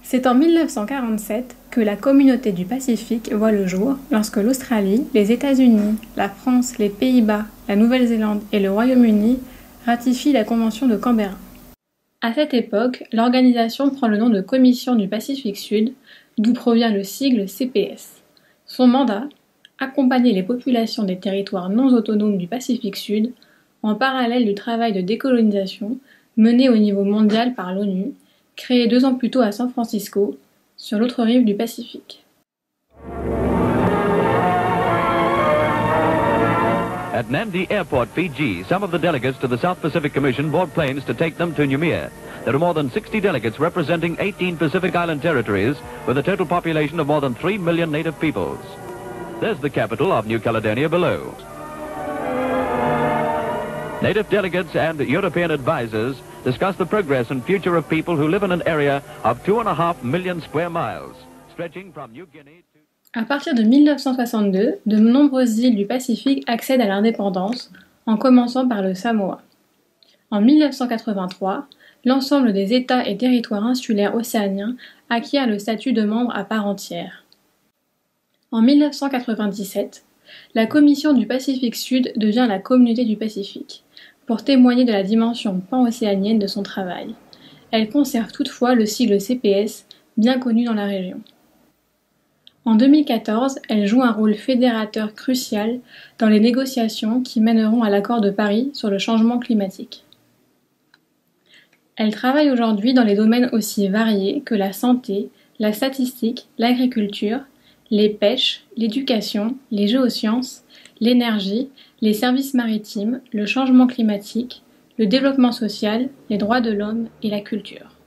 C'est en 1947 que la Communauté du Pacifique voit le jour lorsque l'Australie, les États-Unis, la France, les Pays-Bas, la Nouvelle-Zélande et le Royaume-Uni ratifient la Convention de Canberra. À cette époque, l'organisation prend le nom de Commission du Pacifique Sud, d'où provient le sigle CPS. Son mandat, accompagner les populations des territoires non autonomes du Pacifique Sud, en parallèle du travail de décolonisation mené au niveau mondial par l'ONU, créé 2 ans plus tôt à San Francisco, sur l'autre rive du Pacifique. At Nadi Airport, Fiji, some of the delegates to the South Pacific Commission board planes to take them to Noumea. There are more than 60 delegates representing 18 Pacific Island territories with a total population of more than 3 million native peoples. There's the capital of New Caledonia below. Native delegates and European advisors discuss the progress and future of people who live in an area of 2.5 million square miles, stretching from New Guinea to... À partir de 1962, de nombreuses îles du Pacifique accèdent à l'indépendance, en commençant par le Samoa. En 1983, l'ensemble des États et territoires insulaires océaniens acquièrent le statut de membre à part entière. En 1997, la Commission du Pacifique Sud devient la Communauté du Pacifique, pour témoigner de la dimension pan-océanienne de son travail. Elle conserve toutefois le sigle CPS, bien connu dans la région. En 2014, elle joue un rôle fédérateur crucial dans les négociations qui mèneront à l'accord de Paris sur le changement climatique. Elle travaille aujourd'hui dans les domaines aussi variés que la santé, la statistique, l'agriculture, les pêches, l'éducation, les géosciences, l'énergie, les services maritimes, le changement climatique, le développement social, les droits de l'homme et la culture.